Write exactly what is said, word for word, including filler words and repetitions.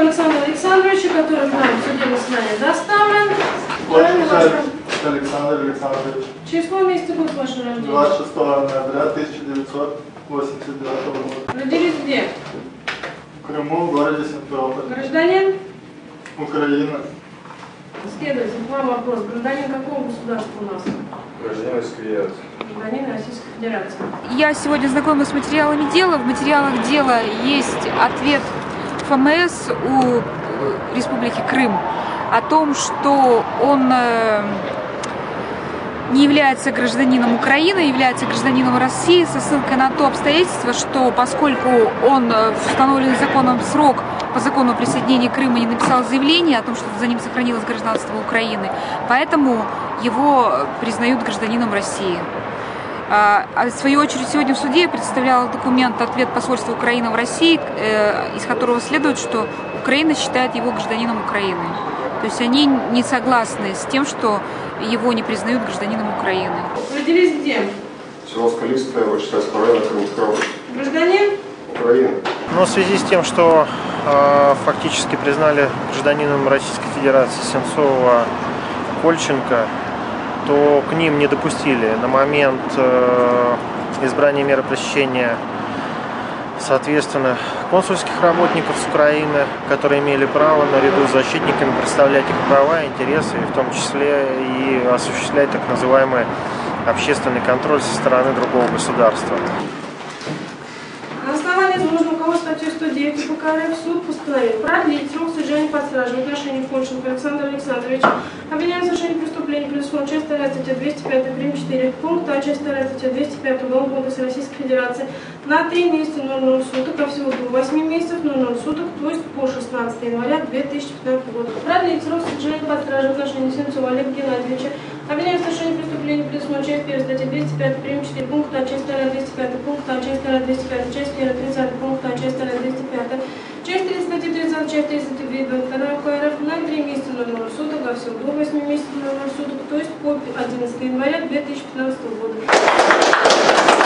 Александра Александровича, который к нам в судебное заседание доставлен. Александр Александрович. Число, месяц и год вашего рождения? двадцать шестого ноября тысяча девятьсот восемьдесят девятого года. Родились где? В Крыму, в городе Симферополь. Гражданин? Украина. Следователь, к вам вопрос. Гражданин какого государства у нас? Гражданин Российской Федерации. Гражданин Российской Федерации. Я сегодня знакомилась с материалами дела. В материалах дела есть ответ ФМС у Республики Крым о том, что он не является гражданином Украины, является гражданином России, со ссылкой на то обстоятельство, что поскольку он в установленный законом срок по закону о присоединении Крыма не написал заявление о том, что за ним сохранилось гражданство Украины, поэтому его признают гражданином России. А в свою очередь сегодня в суде я представляла документ «Ответ посольства Украины в России», из которого следует, что Украина считает его гражданином Украины. То есть они не согласны с тем, что его не признают гражданином Украины. Родились где? Село Скалистое, Вачеславского района, Крымская область. Гражданин? Украина. Но в связи с тем, что э, фактически признали гражданином Российской Федерации Сенцова Кольченко, то к ним не допустили на момент э, избрания меры пресечения, соответственно, консульских работников с Украины, которые имели право наряду с защитниками представлять их права, интересы, и в том числе и осуществлять так называемый общественный контроль со стороны другого государства. На основании изложенного кого статьи сто девять УПК РФ суд постановил продлить срок содержания под стражей в отношении Кольченко Александра Александровича, обвиняемого в совершении преступления, предусмотрено часть вторая статья двести пять прим. четыре пункта, а часть вторая статья двести пять Уголовного кодекса Российской Федерации на три месяца ноль ноль суток, а всего до восьми месяцев ноль ноль суток, то есть по шестнадцатое января две тысячи пятнадцатого года. Продлить срок содержания под стражей в отношении Сенцова Олега Геннадьевича, обвиняемого в совершении преступления, предусмотрено часть первая статья двести пять прим. четыре пункта, а часть вторая двести пять пункта, а часть вторая двести пять, часть первая тридцать пункта, а часть вторая двести пять, часть три статьи тридцать, часть три статьи двадцать два УК РФ на три месяца ноль ноль суток, а всего до восьми месяцев ноль ноль суток, то есть по одиннадцатое января две тысячи пятнадцатого года.